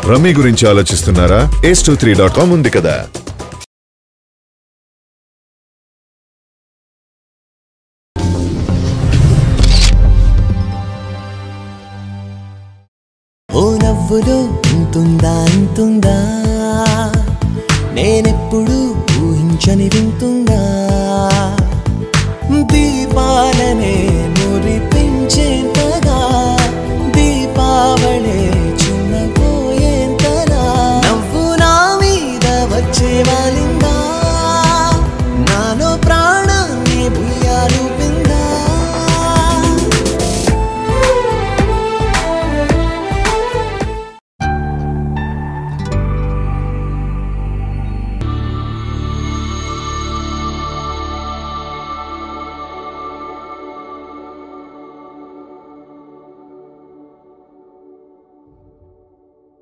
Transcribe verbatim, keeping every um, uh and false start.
Rummy గురించి ఆలోచిస్తున్నారా? Ace two three dot com ఉంది కదా. ఓ నవ్వులో ఉంటుందా అంటుందా, నేనెప్పుడు ఊహించని వింటుందా, దీపాలనే మురిపించేంత